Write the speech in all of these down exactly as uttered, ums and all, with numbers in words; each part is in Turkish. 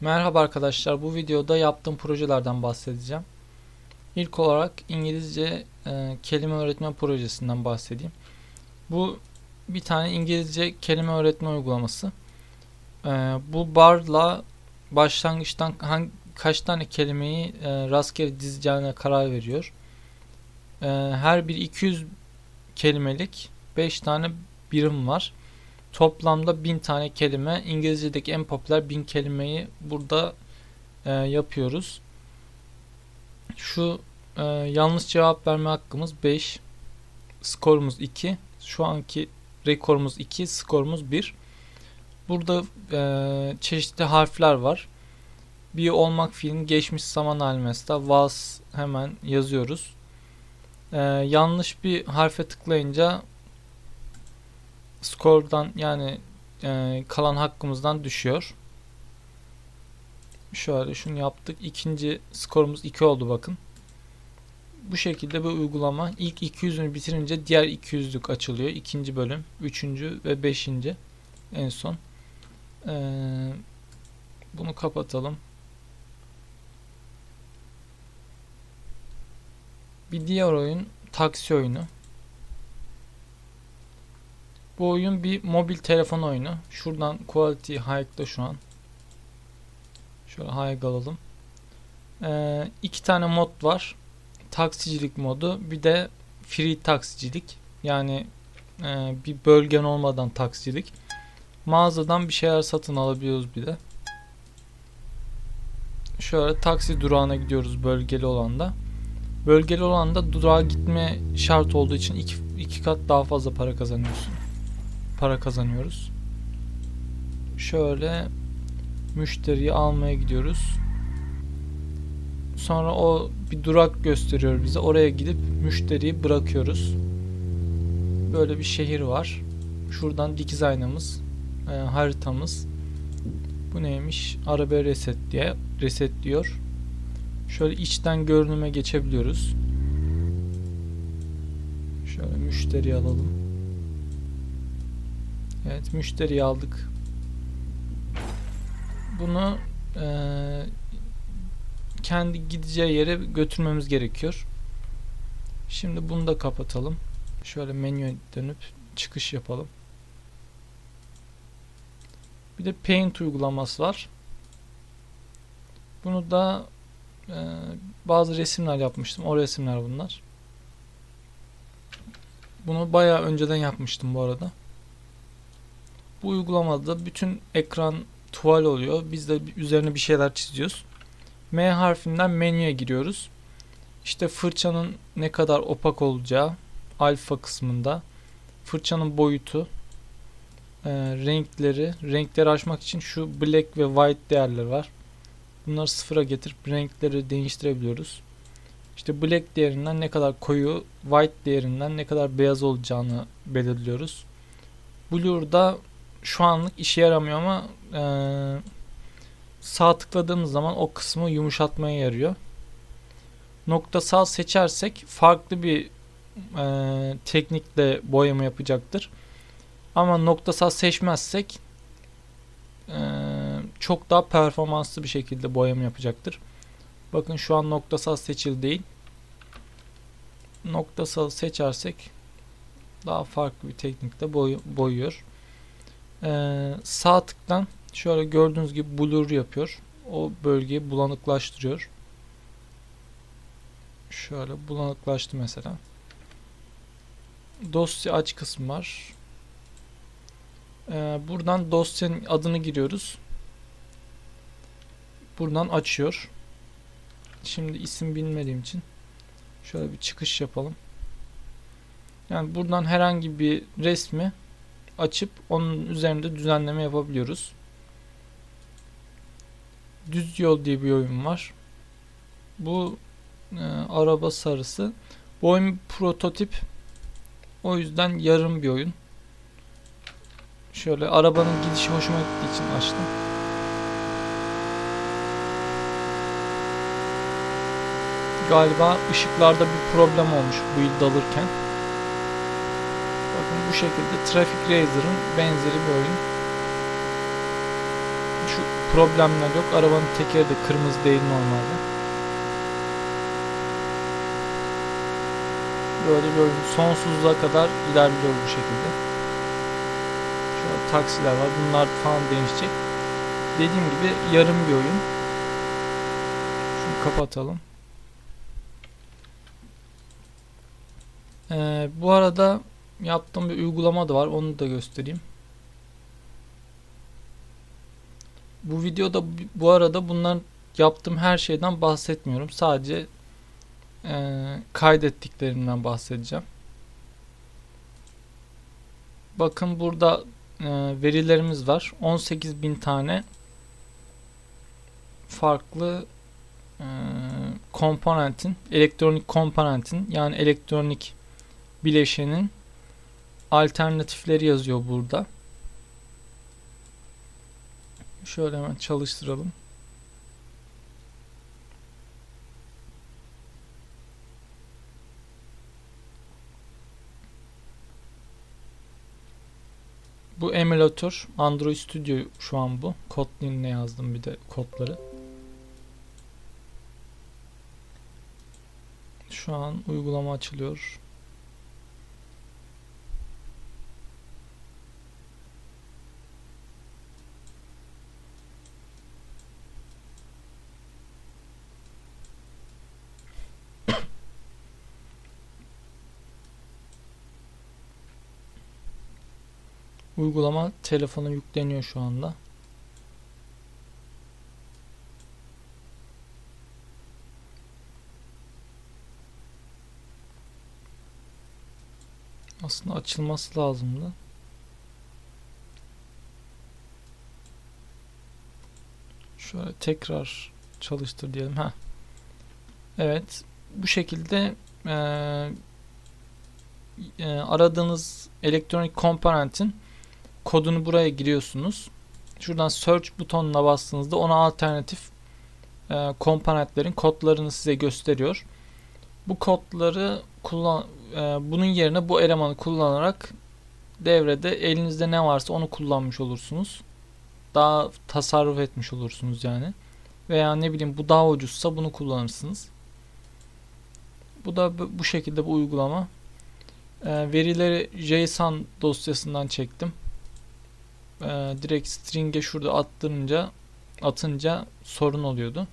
Merhaba arkadaşlar, bu videoda yaptığım projelerden bahsedeceğim. İlk olarak İngilizce e, kelime öğretme projesinden bahsedeyim. Bu bir tane İngilizce kelime öğretme uygulaması. E, bu barla başlangıçtan hangi, kaç tane kelimeyi e, rastgele dizeceğine karar veriyor. E, her bir iki yüz kelimelik beş tane birim var. Toplamda bin tane kelime. İngilizce'deki en popüler bin kelimeyi burada e, yapıyoruz. Şu e, yanlış cevap verme hakkımız beş. Skorumuz iki. Şu anki rekorumuz iki. Skorumuz bir. Burada e, çeşitli harfler var. Bir olmak fiilin geçmiş zaman hali mesela was hemen yazıyoruz. E, yanlış bir harfe tıklayınca skordan yani e, kalan hakkımızdan düşüyor. Şöyle şunu yaptık. İkinci skorumuz iki oldu bakın. Bu şekilde bu uygulama ilk iki yüzünü bitirince diğer iki yüzlük açılıyor. İkinci bölüm, üçüncü ve beşinci en son. Ee, bunu kapatalım. Bir diğer oyun taksi oyunu. Bu oyun bir mobil telefon oyunu. Şuradan Quality Hike'da şu an. Şöyle high alalım. Ee, iki tane mod var. Taksicilik modu, bir de free taksicilik. Yani e, bir bölgen olmadan taksicilik. Mağazadan bir şeyler satın alabiliyoruz bir de. Şöyle taksi durağına gidiyoruz bölgeli olanda. Bölgeli olanda durağa gitme şart olduğu için iki, iki kat daha fazla para kazanıyorsun. Para kazanıyoruz. Şöyle müşteriyi almaya gidiyoruz. Sonra o bir durak gösteriyor bize. Oraya gidip müşteriyi bırakıyoruz. Böyle bir şehir var. Şuradan dikiz aynamız, e, haritamız. Bu neymiş? Arabayı reset diye resetliyor. Şöyle içten görünüme geçebiliyoruz. Şöyle müşteriyi alalım. Evet, müşteriyi aldık. Bunu eee kendi gideceği yere götürmemiz gerekiyor. Şimdi bunu da kapatalım. Şöyle menüye dönüp çıkış yapalım. Bir de Paint uygulaması var. Bunu da e, bazı resimler yapmıştım. O resimler bunlar. Bunu bayağı önceden yapmıştım bu arada. Bu uygulamada bütün ekran tuval oluyor. Biz de üzerine bir şeyler çiziyoruz. M harfinden menüye giriyoruz. İşte fırçanın ne kadar opak olacağı alfa kısmında, fırçanın boyutu, e, renkleri, renkleri açmak için şu black ve white değerleri var. Bunları sıfıra getirip renkleri değiştirebiliyoruz. İşte black değerinden ne kadar koyu, white değerinden ne kadar beyaz olacağını belirliyoruz. Blur'da şu anlık işe yaramıyor ama eee sağ tıkladığımız zaman o kısmı yumuşatmaya yarıyor. Noktasal seçersek farklı bir e, teknikle boyama yapacaktır. Ama noktasal seçmezsek e, çok daha performanslı bir şekilde boyama yapacaktır. Bakın şu an noktasal seçili değil. Noktasal seçersek daha farklı bir teknikle boy, boyuyor. E, sağ tıktan şöyle gördüğünüz gibi blur yapıyor. O bölgeyi bulanıklaştırıyor. Şöyle bulanıklaştı mesela. Dosya aç kısmı var. Ee, buradan dosyanın adını giriyoruz. Buradan açıyor. Şimdi isim bilmediğim için şöyle bir çıkış yapalım. Yani buradan herhangi bir resmi açıp onun üzerinde düzenleme yapabiliyoruz. Düz yol diye bir oyun var. Bu e, araba sarısı. Bu oyun prototip. O yüzden yarım bir oyun. Şöyle arabanın gidişi hoşuma gittiği için açtım. Galiba ışıklarda bir problem olmuş bu yıl alırken. Bakın bu şekilde Traffic Racer'ın benzeri bir oyun. Şu problemler yok. Arabanın tekeri de kırmızı değil normalde. Böyle bir oyun sonsuzluğa kadar ilerliyor bu şekilde. Şöyle taksiler var. Bunlar falan değişecek. Dediğim gibi yarım bir oyun. Şunu kapatalım. Ee, bu arada yaptığım bir uygulama da var. Onu da göstereyim. Bu videoda bu arada bundan yaptığım her şeyden bahsetmiyorum. Sadece e, kaydettiklerimden bahsedeceğim. Bakın burada e, verilerimiz var. on sekiz bin tane farklı e, komponentin, elektronik komponentin yani elektronik bileşenin alternatifleri yazıyor burada. Şöyle hemen çalıştıralım. Bu emülatör Android Studio şu an bu. Kotlin'le yazdım bir de kodları. Şu an uygulama açılıyor. Uygulama telefona yükleniyor şu anda. Aslında açılması lazımdı. Şöyle tekrar çalıştır diyelim. Ha. Evet. Bu şekilde e, e, aradığınız elektronik komponentin kodunu buraya giriyorsunuz. Şuradan search butonuna bastığınızda ona alternatif e, komponentlerin kodlarını size gösteriyor. Bu kodları kullan e, bunun yerine bu elemanı kullanarak devrede elinizde ne varsa onu kullanmış olursunuz. Daha tasarruf etmiş olursunuz yani. Veya ne bileyim bu daha ucuzsa bunu kullanırsınız. Bu da bu şekilde bu uygulama. E, verileri JSON dosyasından çektim. E, direkt string'e şurada attırınca atınca sorun oluyordu.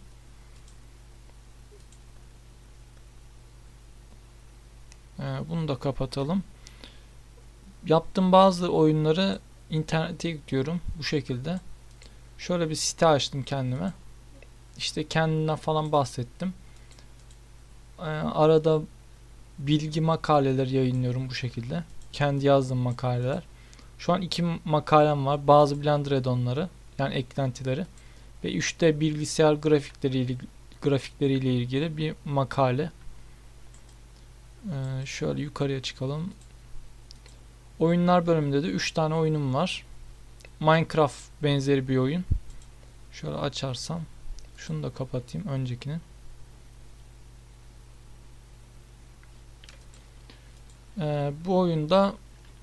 E, bunu da kapatalım. Yaptığım bazı oyunları internete yüklüyorum bu şekilde. Şöyle bir site açtım kendime. İşte kendimden falan bahsettim. E, arada bilgi makaleleri yayınlıyorum bu şekilde. Kendi yazdığım makaleler. Şu an iki makalem var. Bazı Blender add-on'ları yani eklentileri ve üçte bilgisayar grafikleriyle grafikleriyle ilgili bir makale. Ee, şöyle yukarıya çıkalım. Oyunlar bölümünde de üç tane oyunum var. Minecraft benzeri bir oyun. Şöyle açarsam şunu da kapatayım öncekini. Ee, bu oyunda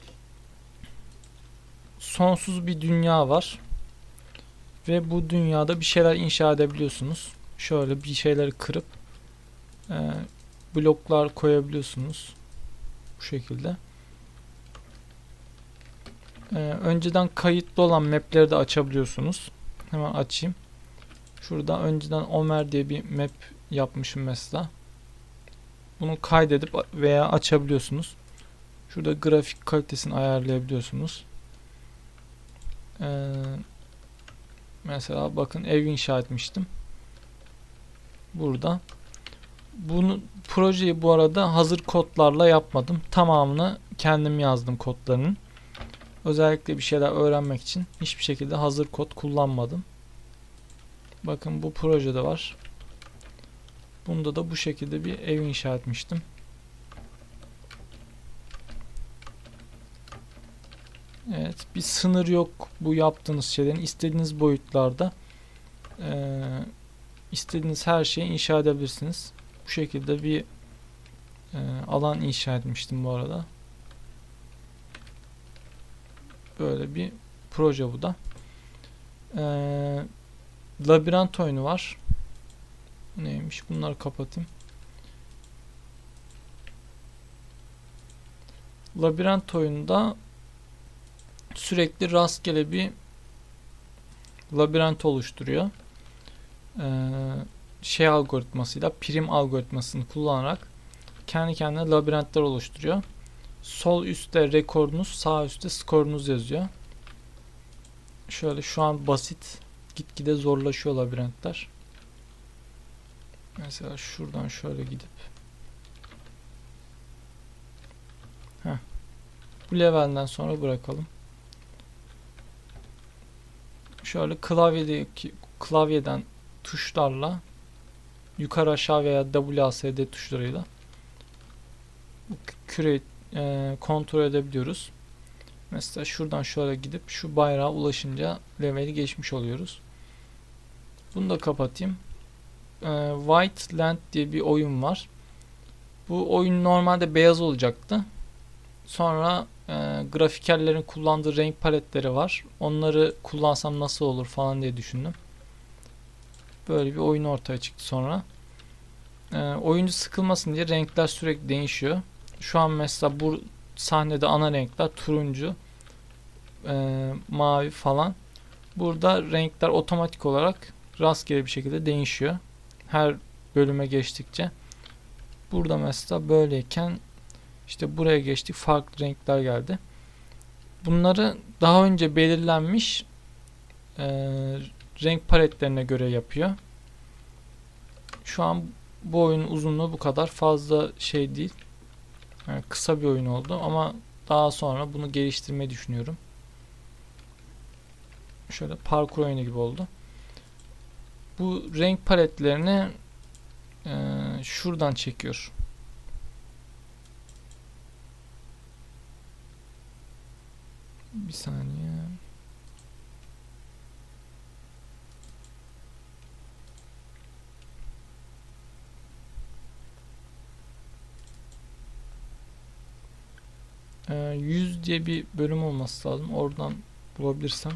sonsuz bir dünya var. Ve bu dünyada bir şeyler inşa edebiliyorsunuz. Şöyle bir şeyleri kırıp e, bloklar koyabiliyorsunuz. Bu şekilde. E, önceden kayıtlı olan mapleri de açabiliyorsunuz. Hemen açayım. Şurada önceden Omer diye bir map yapmışım mesela. Bunu kaydedip veya açabiliyorsunuz. Şurada grafik kalitesini ayarlayabiliyorsunuz. Eee Mesela bakın ev inşa etmiştim. Burada. Bunu projeyi bu arada hazır kodlarla yapmadım. Tamamını kendim yazdım kodlarının. Özellikle bir şeyler öğrenmek için hiçbir şekilde hazır kod kullanmadım. Bakın bu projede var. Bunda da bu şekilde bir ev inşa etmiştim. Evet, bir sınır yok bu yaptığınız şeylerin. İstediğiniz boyutlarda e, istediğiniz her şeyi inşa edebilirsiniz. Bu şekilde bir e, alan inşa etmiştim bu arada. Böyle bir proje bu da. E, labirent oyunu var. Neymiş? Bunları kapatayım. Labirent oyununda sürekli rastgele bir labirent oluşturuyor. Ee, şey algoritmasıyla, prim algoritmasını kullanarak kendi kendine labirentler oluşturuyor. Sol üstte rekorunuz, sağ üstte skorunuz yazıyor. Şöyle şu an basit, gitgide zorlaşıyor labirentler. Mesela şuradan şöyle gidip Heh. Bu levelden sonra bırakalım. Şöyle klavyedeki klavyeden tuşlarla yukarı aşağı veya W A S D tuşlarıyla küre e, kontrol edebiliyoruz. Mesela şuradan şöyle gidip şu bayrağa ulaşınca leveli geçmiş oluyoruz. Bunu da kapatayım. E, White Land diye bir oyun var. Bu oyun normalde beyaz olacaktı. Sonra e, grafikerlerin kullandığı renk paletleri var. Onları kullansam nasıl olur falan diye düşündüm. Böyle bir oyun ortaya çıktı sonra. E, oyuncu sıkılmasın diye renkler sürekli değişiyor. Şu an mesela bu sahnede ana renkler turuncu, e, mavi falan. Burada renkler otomatik olarak rastgele bir şekilde değişiyor. Her bölüme geçtikçe. Burada mesela böyleyken işte buraya geçtik, farklı renkler geldi. Bunları daha önce belirlenmiş e, renk paletlerine göre yapıyor. Şu an bu oyunun uzunluğu bu kadar fazla şey değil. Yani kısa bir oyun oldu ama daha sonra bunu geliştirmeyi düşünüyorum. Şöyle parkur oyunu gibi oldu. Bu renk paletlerini e, şuradan çekiyor. Bir saniye. Ee, yüz diye bir bölüm olması lazım. Oradan bulabilirsem.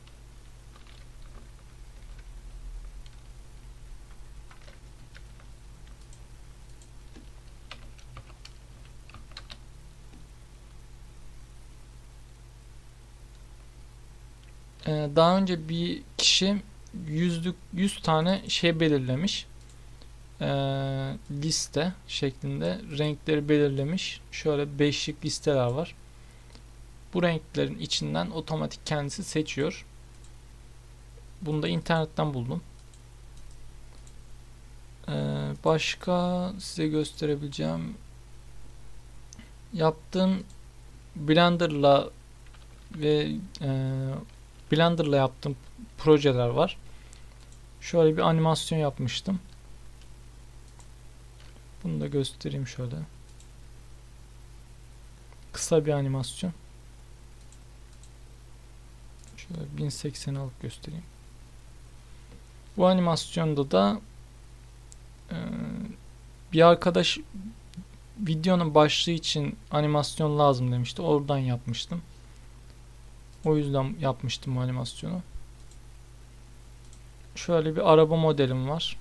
Ee, daha önce bir kişi yüzlük yüz tane şey belirlemiş. Ee, liste şeklinde renkleri belirlemiş. Şöyle beşlik listeler var. Bu renklerin içinden otomatik kendisi seçiyor. Bunu da internetten buldum. Ee, başka size gösterebileceğim yaptığım Blender'la ve e, Blender'la yaptığım projeler var. Şöyle bir animasyon yapmıştım. Bunu da göstereyim şöyle. Kısa bir animasyon. Şöyle bin seksen alıp göstereyim. Bu animasyonda da e, bir arkadaş videonun başlığı için animasyon lazım demişti. Oradan yapmıştım. O yüzden yapmıştım bu animasyonu. Şöyle bir araba modelim var.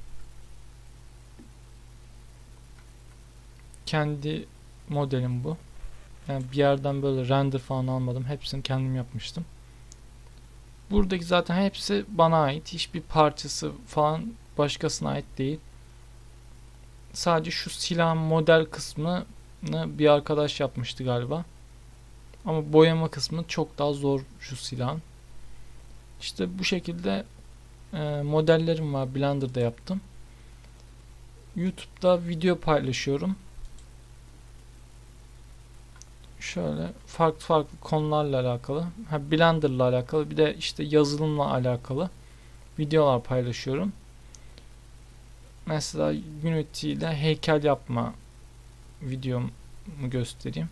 Kendi modelim bu. Yani bir yerden böyle render falan almadım. Hepsini kendim yapmıştım. Buradaki zaten hepsi bana ait. Hiçbir parçası falan başkasına ait değil. Sadece şu silah model kısmını bir arkadaş yapmıştı galiba. Ama boyama kısmı çok daha zor şu silahın. İşte bu şekilde e, modellerim var. Blender'da yaptım. YouTube'da video paylaşıyorum. Şöyle farklı farklı konularla alakalı. Ha, Blender'la alakalı, bir de işte yazılımla alakalı videolar paylaşıyorum. Mesela Unity ile heykel yapma videomu göstereyim.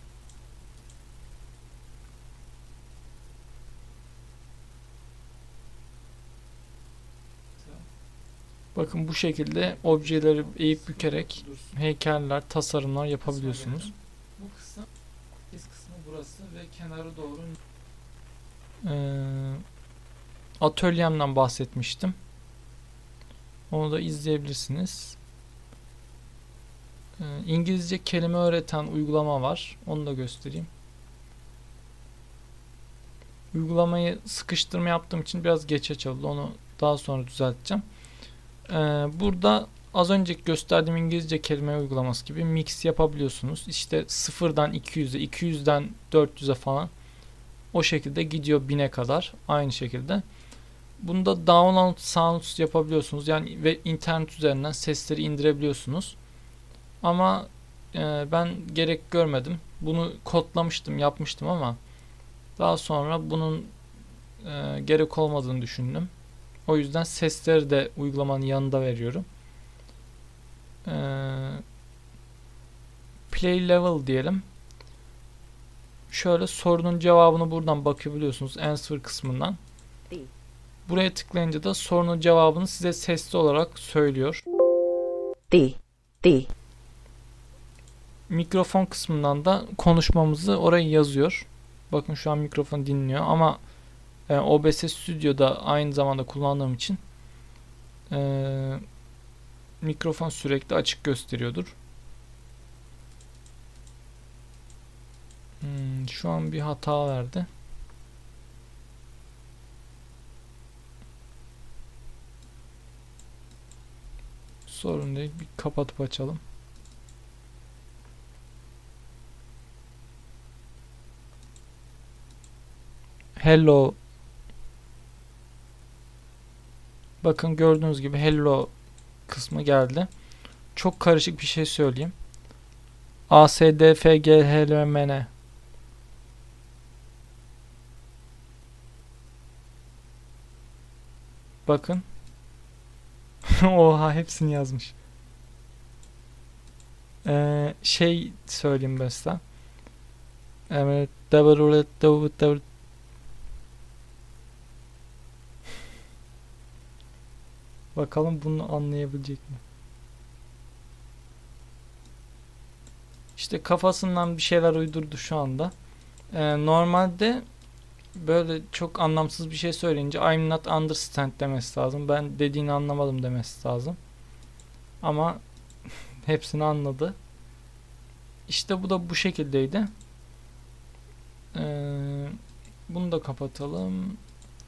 Bakın bu şekilde objeleri eğip bükerek heykeller, tasarımlar yapabiliyorsunuz. Bu kısım, kısmı burası ve kenarı doğru. Ee, atölyemden bahsetmiştim. Onu da izleyebilirsiniz. Ee, İngilizce kelime öğreten uygulama var. Onu da göstereyim. Uygulamayı sıkıştırma yaptığım için biraz geç açıldı. Onu daha sonra düzelteceğim. Ee, burada az önceki gösterdiğim İngilizce kelime uygulaması gibi mix yapabiliyorsunuz. İşte sıfırdan iki yüze, iki yüzden dört yüze falan o şekilde gidiyor, bine kadar aynı şekilde. Bunda download sounds yapabiliyorsunuz. Yani ve internet üzerinden sesleri indirebiliyorsunuz. Ama e, ben gerek görmedim. Bunu kodlamıştım, yapmıştım ama daha sonra bunun e, gerek olmadığını düşündüm. O yüzden sesleri de uygulamanın yanında veriyorum. E, play level diyelim. Şöyle sorunun cevabını buradan bakabiliyorsunuz answer kısmından. Buraya tıklayınca da sorunun cevabını size sesli olarak söylüyor. D. D. Mikrofon kısmından da konuşmamızı oraya yazıyor. Bakın şu an mikrofon dinliyor ama e, O B S Studio'da aynı zamanda kullandığım için e, mikrofon sürekli açık gösteriyordur. Hmm, şu an bir hata verdi. Sorun değil. Bir kapatıp açalım. Hello. Bakın gördüğünüz gibi hello kısmı geldi. Çok karışık bir şey söyleyeyim. A S D F G H L M N. Bakın. Oha, hepsini yazmış. Ee, şey söyleyeyim mesela. Evet. Bakalım bunu anlayabilecek mi? İşte kafasından bir şeyler uydurdu şu anda. Ee, normalde böyle çok anlamsız bir şey söyleyince I'm not understand demesi lazım. Ben dediğini anlamadım demesi lazım. Ama hepsini anladı. İşte bu da bu şekildeydi. Ee, bunu da kapatalım.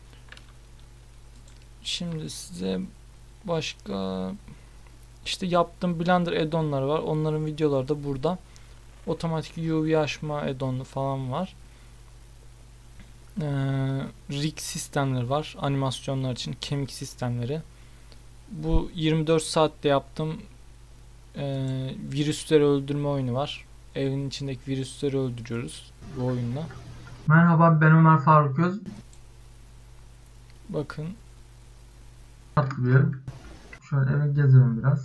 Şimdi size başka işte yaptığım Blender add-on'ları var. Onların videoları da burada. Otomatik U V açma add-on'u falan var. Ee, rig sistemleri var. Animasyonlar için kemik sistemleri. Bu yirmi dört saatte yaptığım e, virüsleri öldürme oyunu var. Evin içindeki virüsleri öldürüyoruz bu oyunla. Merhaba, ben Ömer Faruk Öz. Bakın. Atlıyorum. Şöyle eve gezelim biraz.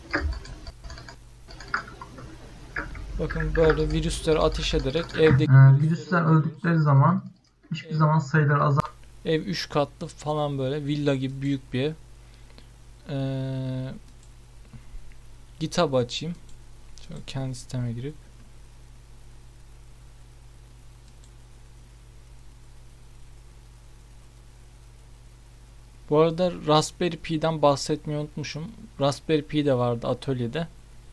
Bakın böyle virüsleri ateş ederek evdeki Ee, virüsler öldükleri zaman hiçbir ev, zaman sayıları azal. Ev üç katlı falan, böyle villa gibi büyük bir ev. Ee, GitHub açayım. Şöyle kendi siteme girip. Bu arada Raspberry Pi'den bahsetmeyi unutmuşum. Raspberry Pi de vardı atölyede.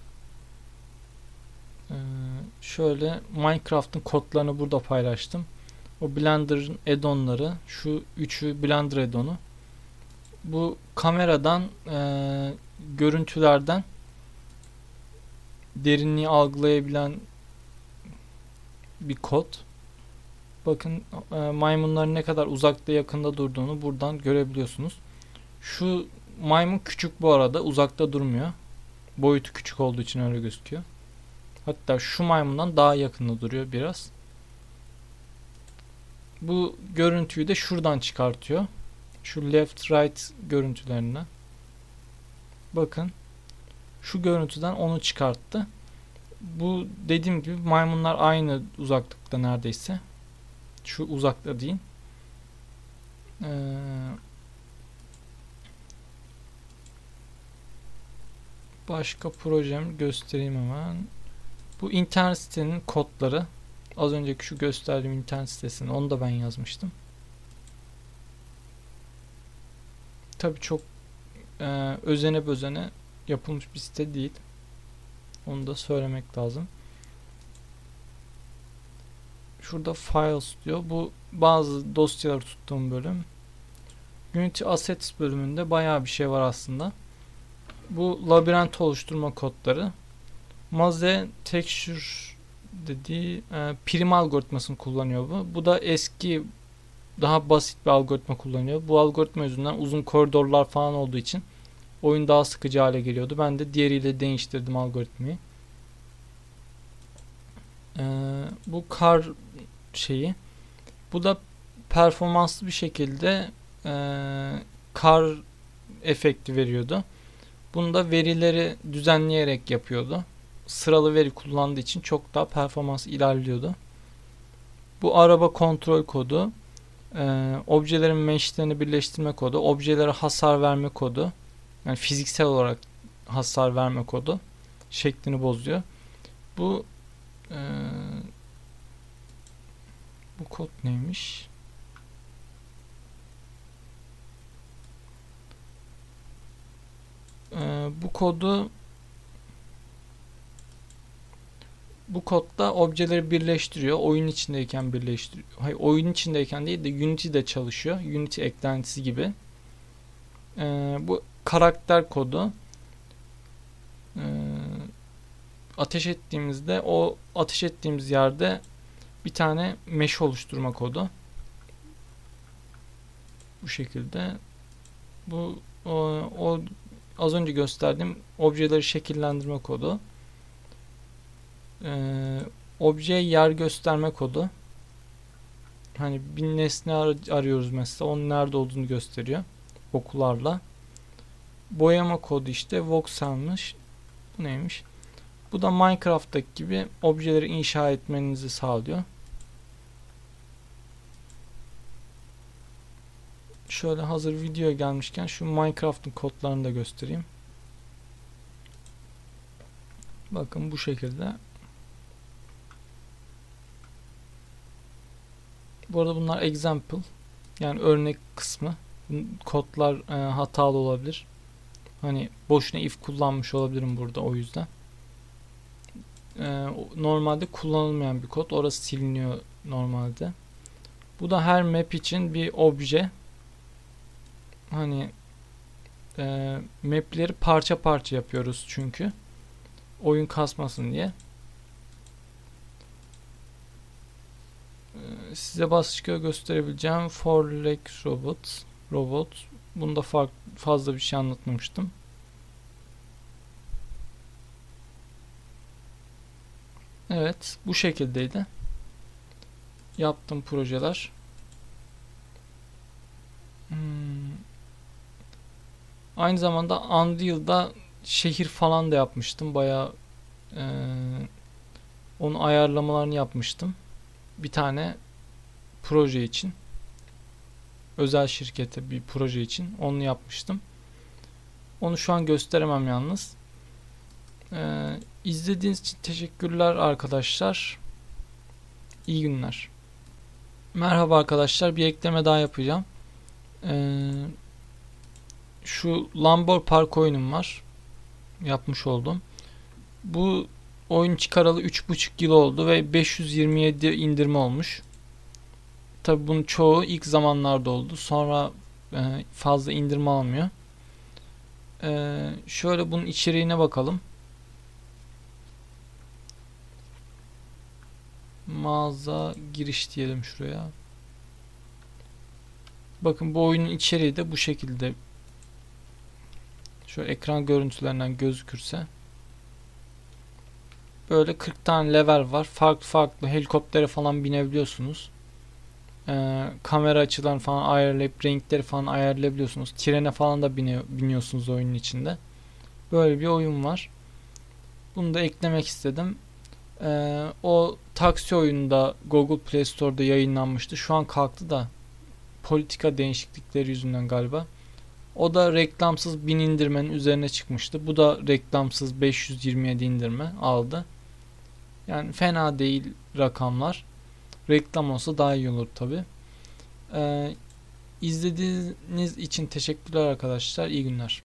Ee, şöyle Minecraft'ın kodlarını burada paylaştım. O Blender'ın add-on'ları, şu üçü Blender add-on'u. Bu kameradan e, görüntülerden derinliği algılayabilen bir kod. Bakın e, maymunların ne kadar uzakta yakında durduğunu buradan görebiliyorsunuz. Şu maymun küçük bu arada, uzakta durmuyor. Boyutu küçük olduğu için öyle gözüküyor. Hatta şu maymundan daha yakında duruyor biraz. Bu görüntüyü de şuradan çıkartıyor. Şu left right görüntülerinden. Bakın. Şu görüntüden onu çıkarttı. Bu dediğim gibi maymunlar aynı uzaklıkta neredeyse. Şu uzakta değil. Ee, başka projem göstereyim hemen. Bu internet sitenin kodları. Az önceki şu gösterdiğim internet sitesini, onu da ben yazmıştım. Tabii çok e, özene bözene yapılmış bir site değil. Onu da söylemek lazım. Şurada Files diyor. Bu bazı dosyaları tuttuğum bölüm. Unity Assets bölümünde bayağı bir şey var aslında. Bu labirent oluşturma kodları. Maze Texture dediği e, prim algoritmasını kullanıyor bu. Bu da eski daha basit bir algoritma kullanıyor. Bu algoritma yüzünden uzun koridorlar falan olduğu için oyun daha sıkıcı hale geliyordu. Ben de diğeriyle değiştirdim algoritmayı. E, bu kar şeyi. Bu da performanslı bir şekilde e, kar efekti veriyordu. Bunu da verileri düzenleyerek yapıyordu. Sıralı veri kullandığı için çok daha performans ilerliyordu. Bu araba kontrol kodu, e, objelerin meshlerini birleştirme kodu, objelere hasar verme kodu, yani fiziksel olarak hasar verme kodu şeklini bozuyor. Bu e, bu kod neymiş? E, bu kodu Bu kodda objeleri birleştiriyor. Oyun içindeyken birleştiriyor. Hayır, oyun içindeyken değil de Unity'de çalışıyor. Unity eklentisi gibi. Ee, bu karakter kodu. Ee, ateş ettiğimizde o ateş ettiğimiz yerde bir tane mesh oluşturma kodu. Bu şekilde. Bu o, o az önce gösterdiğim objeleri şekillendirme kodu. Ee, obje yer gösterme kodu. Hani bir nesne ar arıyoruz mesela, onun nerede olduğunu gösteriyor okularla. Boyama kodu işte voxel'mış. Bu neymiş? Bu da Minecraft'taki gibi objeleri inşa etmenizi sağlıyor. Şöyle hazır video gelmişken şu Minecraft'ın kodlarını da göstereyim. Bakın bu şekilde. Bu arada bunlar example, yani örnek kısmı. Kodlar e, hatalı olabilir. Hani boşuna if kullanmış olabilirim burada, o yüzden. E, normalde kullanılmayan bir kod. Orası siliniyor normalde. Bu da her map için bir obje. Hani e, mapleri parça parça yapıyoruz çünkü. Oyun kasmasın diye. Size başka gösterebileceğim four leg robot robot. Bunda fark, fazla bir şey anlatmamıştım. Evet, bu şekildeydi yaptığım projeler. Hmm. Aynı zamanda Unreal'da şehir falan da yapmıştım. Bayağı e, onun ayarlamalarını yapmıştım. Bir tane proje için, özel şirkete bir proje için onu yapmıştım. Onu şu an gösteremem yalnız. Ee, izlediğiniz için teşekkürler arkadaşlar. İyi günler. Merhaba arkadaşlar, bir ekleme daha yapacağım. Ee, şu Lambor Park oyunum var. Yapmış oldum. Bu oyun çıkaralı üç buçuk yıl oldu ve beş yüz yirmi yedi indirme olmuş. Tabi bunun çoğu ilk zamanlarda oldu. Sonra e, fazla indirme almıyor. E, şöyle bunun içeriğine bakalım. Mağaza giriş diyelim şuraya. Bakın bu oyunun içeriği de bu şekilde. Şöyle ekran görüntülerinden gözükürse. Böyle kırk tane level var. Farklı farklı helikoptere falan binebiliyorsunuz. Ee, kamera açılarını falan ayarlayıp renkleri falan ayarlayabiliyorsunuz. Trene falan da bine, biniyorsunuz oyunun içinde. Böyle bir oyun var. Bunu da eklemek istedim. Ee, o taksi oyunu da Google Play Store'da yayınlanmıştı. Şu an kalktı da politika değişiklikleri yüzünden galiba. O da reklamsız bin indirmenin üzerine çıkmıştı. Bu da reklamsız beş yüz yirmi yedi indirme aldı. Yani fena değil rakamlar. Reklam olsa daha iyi olur tabi. Ee, izlediğiniz için teşekkürler arkadaşlar. İyi günler.